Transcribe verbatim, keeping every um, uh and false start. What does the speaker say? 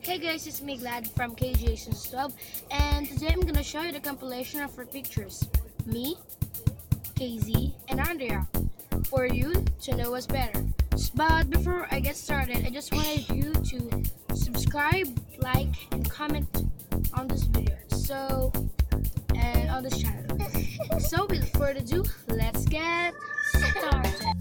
Hey guys, it's me Glad from K G A seasons twelve, and today I'm gonna show you the compilation of our pictures. Me, K Z, and Andrea, for you to know us better. But before I get started, I just wanted you to subscribe, like, and comment on this video. So, and on this channel. So without further ado, let's get started.